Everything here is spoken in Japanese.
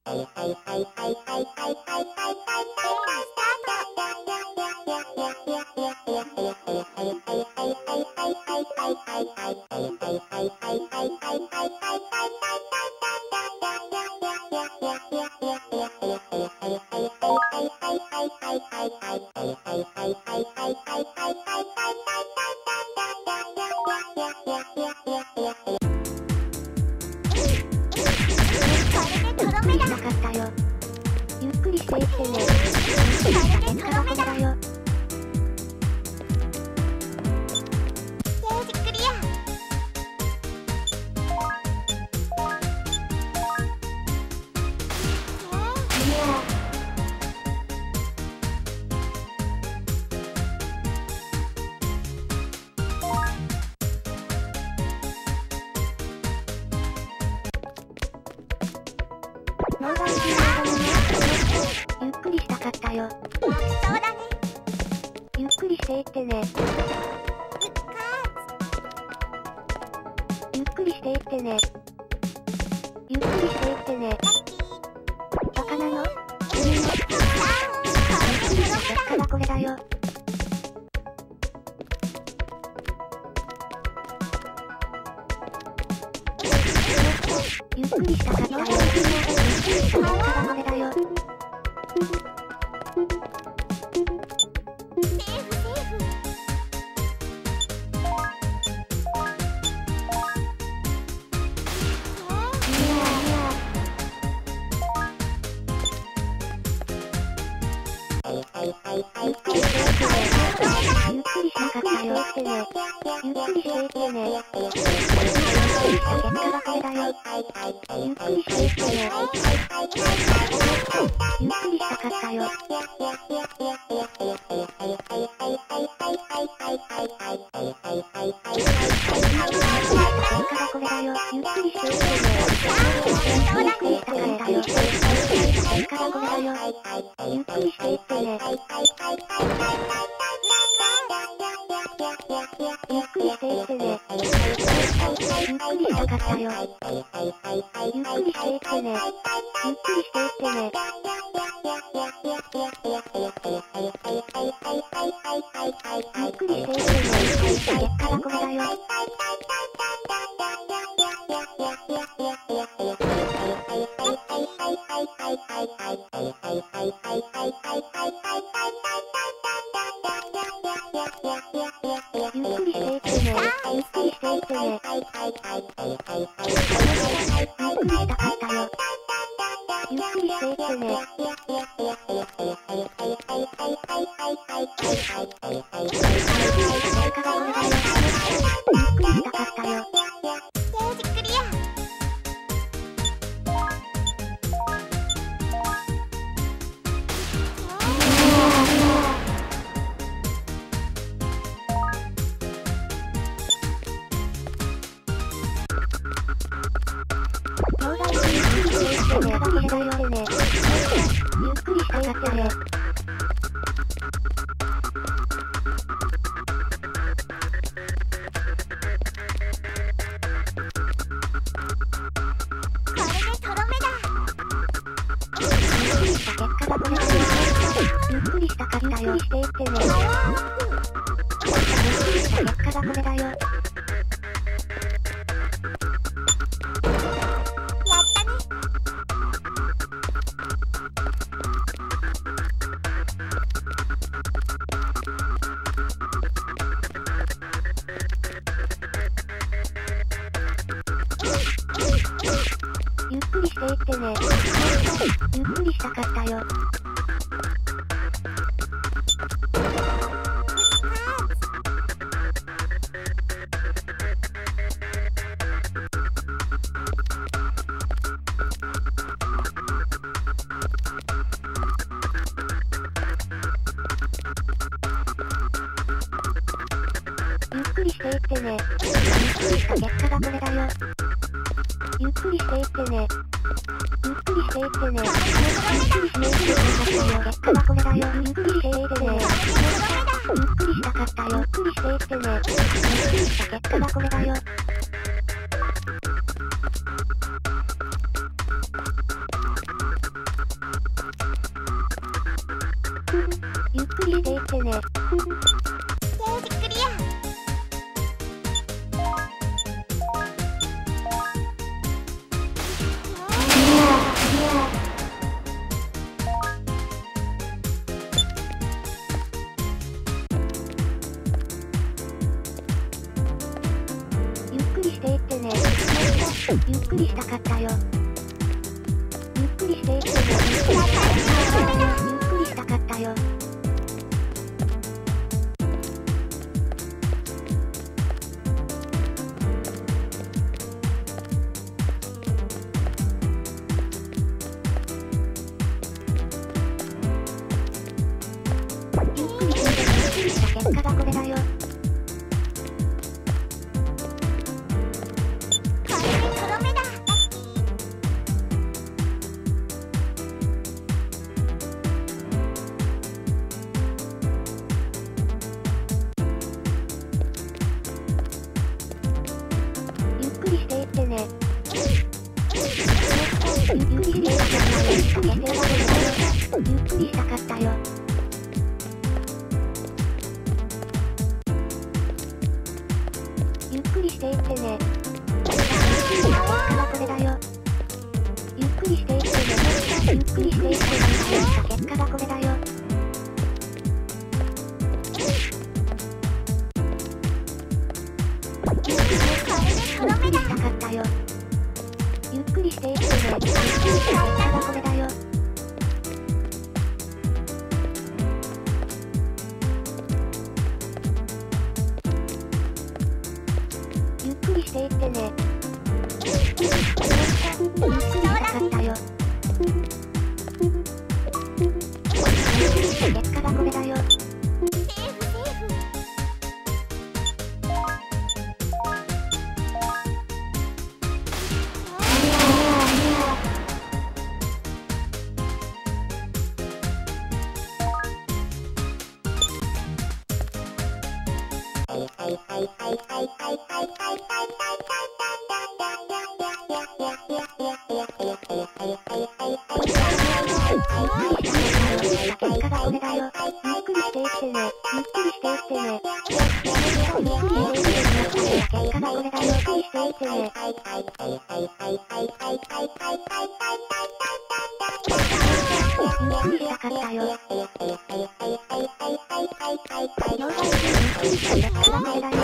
ゆっくりしていってね。結果はこれだよ。 ステージクリア。 ノーバンキーだね。ゆっくりしたかったよ。 そうだね。 ゆっくりしていってね。ゆっくりしていってね。ゆっくりしていってね。バカなの？ゆっくりした結果はこれだよ。ゆっくりしたかったよ。ゆっくりした結果はこれだよ。ゆっくりしていってね。ゆっくりしたかったよってね。ゆっくりしていってね。ゆっくりした結果はこれだよ。ゆっくりしていってね。ゆっくりしたかったよ。結果はこれだよ。ゆっくりしていってね。ゆっくりしたかったよ。結果はこれだよ。ゆっくりしていってね。ゆっくりしていってね。ゆっくりしたかったよ。ゆっくりしていってね。ゆっくりしていってね。ゆっくりしていってね。結果はこれだよ。ゆっくりしていってね。ゆっくりしていってね。ゆっくりしたかったよ。ゆっくりしていってね。結果がこれだよ。ゆっくりしたかったよ。 ステージクリア。 ノーバンキーゆっくりしていってね。ゆっくりしたかったね。 これでとどめだ。 ゆっくりした結果がこれだよ。ゆっくりしたかったよ。ゆっくりしていってね。ゆっくりした結果がこれだよ。 やったね。 ゆっくりしていってね。ゆっくりしたかったよ。ゆっくりしていってね。ゆっくりした結果がこれだよ。ゆっくりしていってね。ゆっくりしていってね。ゆっくりしていってね。結果がこれだよ。ゆっくりしていってね。ゆっくりしたかったよ。ゆっくりしていってね。ゆっくりした結果がこれだよ。 ージクリア。 ゆっくりしていってね。ゆっくりしたかったよ。ゆっくりしていってね。ゆっくりしたかったよ。ゆっくりした結果がこれだよ。 これでとどめだ。 ゆっくりしていってね。ゆっくりしていったよ。ゆっくりしたかったよ。ゆっくりしていってね。結果はこれだよ。ゆっくりしていってね。ゆっくりしていってね。結果がこれだよ。ゆっくりしたかったよ。ゆっくりしていってね。ゆっくりした結果がこれだよ。ゆっくりしていってね。ゆっくりしたかったよ。ゆっくりした結果がこれだよ。 セーフセーフ。 結果がこれだよ。ゆっくりしていってね。ゆっくりしていってね。ゆっくりしていってね。結果がこれだよ。ゆっくりしていってね。ゆっくりしたかったよ。要害でゆっくりした結果がこれだよ。